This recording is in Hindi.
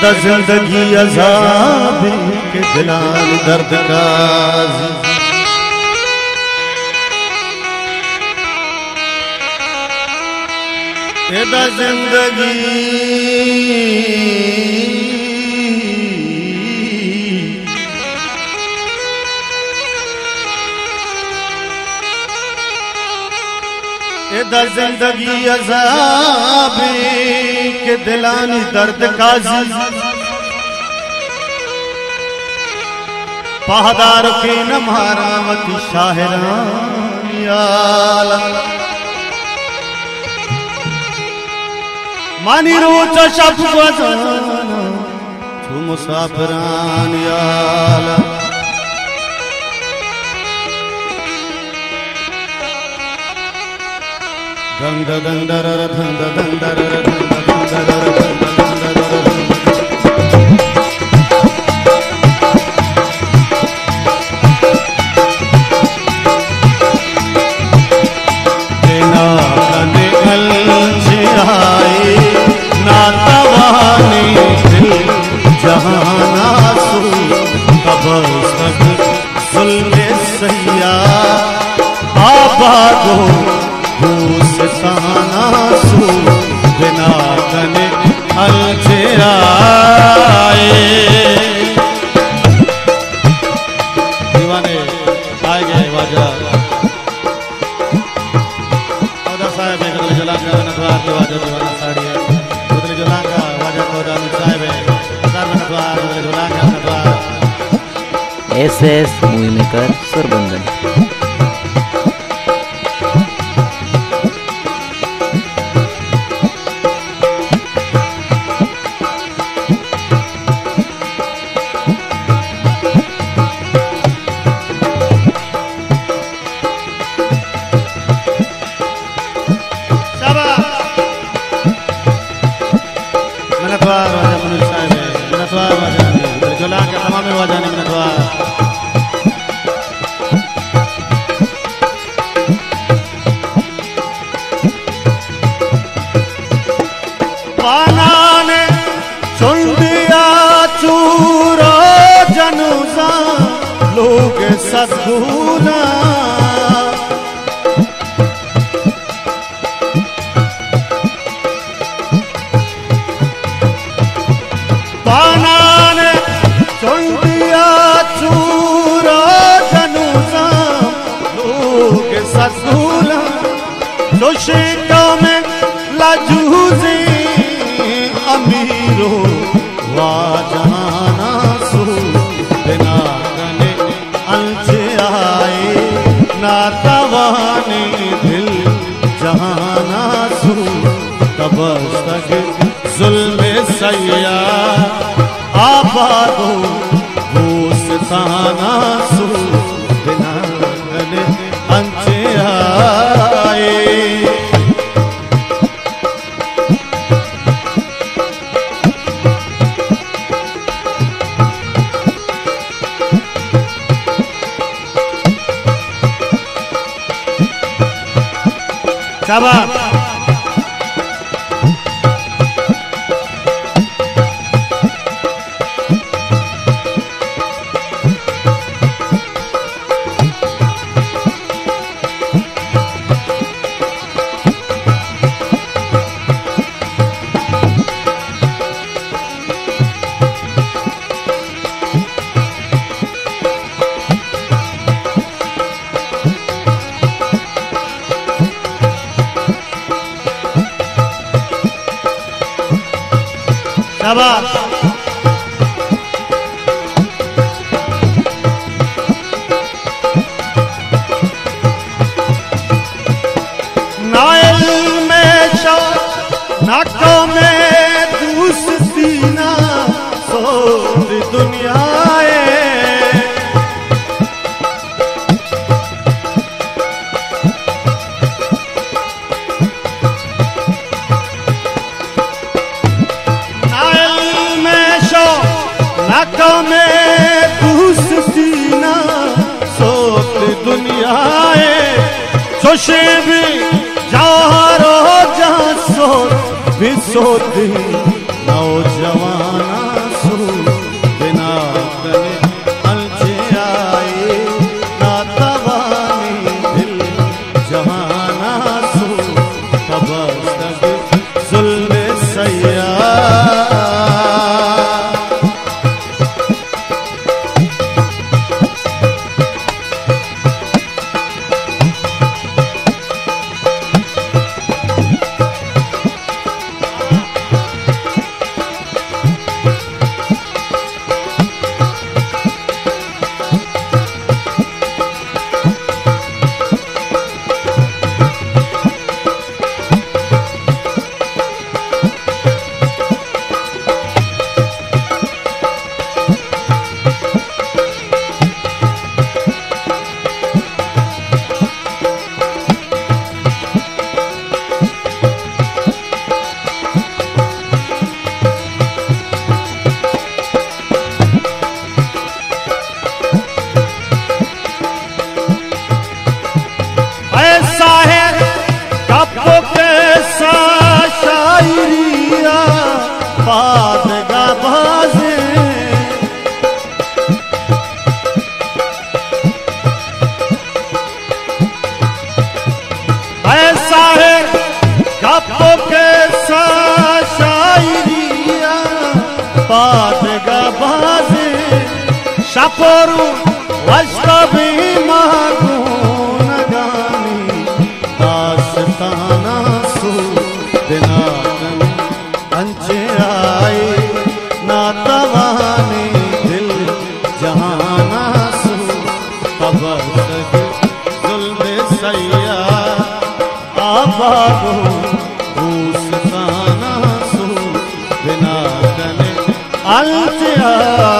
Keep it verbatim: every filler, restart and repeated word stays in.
एदा जिंदगी अज़ाब के दिलान दर्द काज़ी। एदा जिंदगी एदा जिंदगी अज़ाब के दिलानी दर्द काज़ी। पहादार के न मारावती शाहरानी आला मानी रोचा शब गजाना तू मुसाफरानी आला। दंद दंदर दंद दंदर दंद दंदर दंद दंदर देना कने अलझे आए ना तवाने दिल जहाना सो कबर सब जुल्मे सैया आबादो साना सू बिना कने अलझे आए। दीवाने आए गए वाजा औदा साहब है कदले जलांगा नथवार के वाजा दीवाना साड़ी है कदले जलांगा वाजा औदा साहब है कार नथवार कदले जलांगा नथवार। एस एस मूवी मेकर सुरबंदन। लोग सदगुना पाना ने चुंडिया चूरा जनुसा लोग सदगुना जोशिका में लाजूजी अमीरो वाजाना सो बिना नातवाने दिल जहाना सू तबस्तक जुल्मे सैया आबादो गोस्ताना सू बिना गले अंचे आए। शाबाश शाबाश नाइल में शो नाको में दूसरी ना सोच दुनिया में दूसरी ना सोच दुनिया सोशे भी जारो जा सोच भी सोती नौजवाना सपोरु वस्तवी मागून गानी दास्ताना सु दिनाकन अंचे आई ना तवानी दिल जहाना सु खबर जुल्म सैया आबागो भूसताना सु दिनाकन अंचे आई